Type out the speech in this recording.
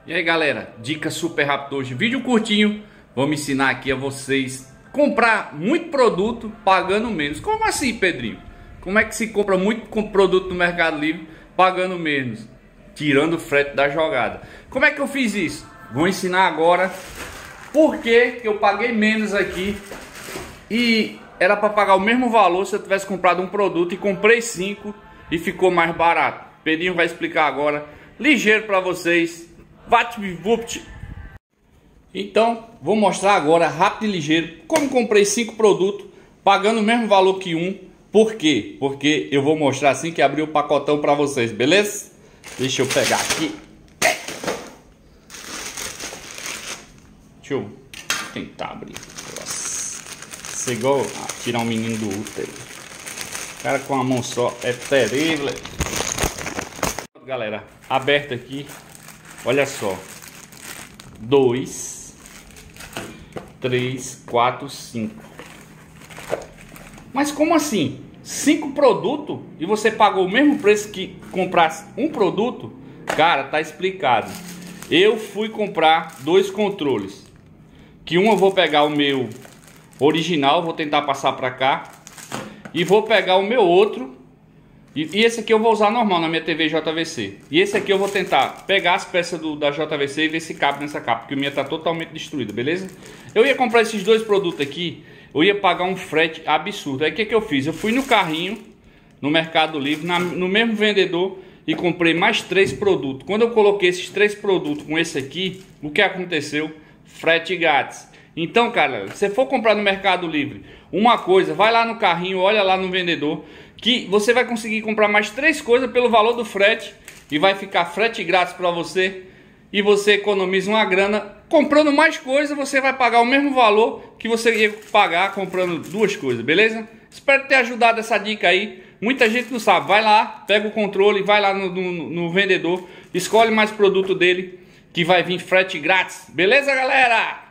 E aí galera, dica super rápida hoje, vídeo curtinho. Vamos ensinar aqui a vocês comprar muito produto pagando menos. Como assim, Pedrinho? Como é que se compra muito produto no Mercado Livre pagando menos? Tirando o frete da jogada. Como é que eu fiz isso? Vou ensinar agora por que eu paguei menos aqui. E era para pagar o mesmo valor se eu tivesse comprado um produto e comprei 5 e ficou mais barato. Pedrinho vai explicar agora, ligeiro para vocês. Então, vou mostrar agora, rápido e ligeiro, como comprei 5 produtos, pagando o mesmo valor que um. Por quê? Porque eu vou mostrar assim que abrir o pacotão para vocês, beleza? Deixa eu pegar aqui. Deixa eu tentar abrir. Nossa, igual tirar um menino do útero. O cara com a mão só é terrível. Galera, aberto aqui. Olha só, 2, 3, 4, 5. Mas como assim? 5 produtos e você pagou o mesmo preço que comprasse um produto? Cara, tá explicado. Eu fui comprar 2 controles. Que um eu vou pegar o meu original, vou tentar passar para cá. E vou pegar o meu outro. E esse aqui eu vou usar normal na minha TV JVC. E esse aqui eu vou tentar pegar as peças da JVC e ver se cabe nessa capa, porque o minha tá totalmente destruída, beleza? Eu ia comprar esses 2 produtos aqui, eu ia pagar um frete absurdo. Aí o que eu fiz? Eu fui no carrinho, no Mercado Livre, no mesmo vendedor e comprei mais 3 produtos. Quando eu coloquei esses 3 produtos com esse aqui, o que aconteceu? Frete grátis. Então, cara, se você for comprar no Mercado Livre uma coisa, vai lá no carrinho, olha lá no vendedor, que você vai conseguir comprar mais 3 coisas pelo valor do frete e vai ficar frete grátis para você e você economiza uma grana. Comprando mais coisas, você vai pagar o mesmo valor que você ia pagar comprando 2 coisas, beleza? Espero ter ajudado essa dica aí. Muita gente não sabe. Vai lá, pega o controle, vai lá no vendedor, escolhe mais produto dele que vai vir frete grátis. Beleza, galera?